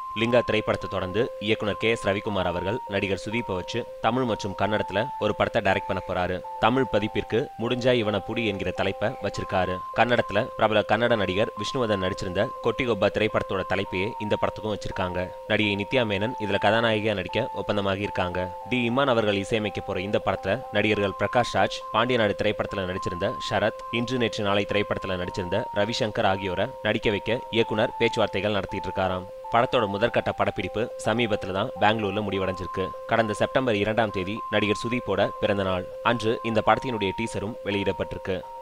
லிங்கா திரைப்படத்தை தொடர்ந்து இயக்குனர் கே.எஸ். ரவிக்குமார் அவர்கள் நடிகர் சுதீப்பை வச்சு தமிழ் மற்றும் கன்னடத்துல ஒரு படத்தை டைரக்ட் பண்ண போறாரு. தமிழ் பதிப்பிற்கு முடிஞ்சா இவன புடி என்கிற தலைப்பை வச்சிருக்காரு. கன்னடத்துல பிரபல கன்னட நடிகர் விஷ்ணுவர்தன் நடிச்சிருந்த கொட்டிகொப்பா திரைப்படத்தோட தலைப்பையே இந்த படத்துக்கும் வச்சிருக்காங்க. நடிகை நித்யா மேனன் இதுல கதாநாயகியா நடிக்க ஒப்பந்தமாகி இருக்காங்க. டி இமான் அவர்கள் இசையமைக்க போற இந்த படத்துல நடிகர்கள் பிரகாஷ் ராஜ், பாண்டியநாடு திரைப்படத்துல நடிச்சிருந்த ஷரத், இன்று நேற்று நாளை திரைப்படத்துல நடிச்சிருந்த ரவிசங்கர் ஆகியோரை நடிக்க வைக்க இயக்குனர் பேச்சுவார்த்தைகள் நடத்திட்டு இருக்காராம். படத்தோட முதற்கட்ட படப்பிடிப்பு சமீபத்துல தான் பெங்களூர்ல முடிவடைஞ்சிருக்கு. கடந்த செப்டம்பர் 2ஆம் தேதி நடிகர் சுதீப்போட பிறந்த நாள் அன்று இந்த படத்தினுடைய டீசரும் வெளியிடப்பட்டிருக்கு.